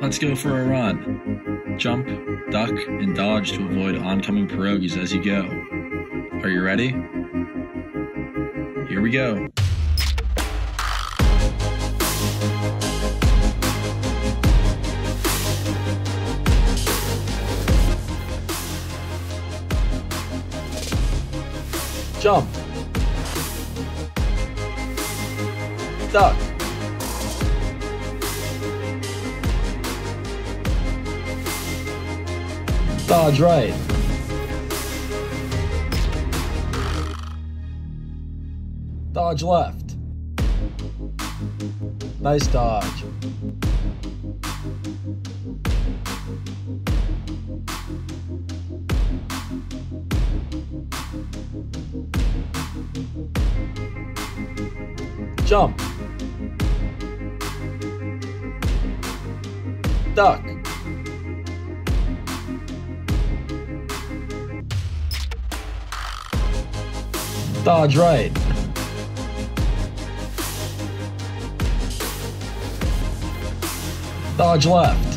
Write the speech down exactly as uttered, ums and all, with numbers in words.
Let's go for a run. Jump, duck, and dodge to avoid oncoming pierogies as you go. Are you ready? Here we go. Jump. Duck. Dodge right. Dodge left. Nice dodge. Jump. Duck. Dodge right. Dodge left.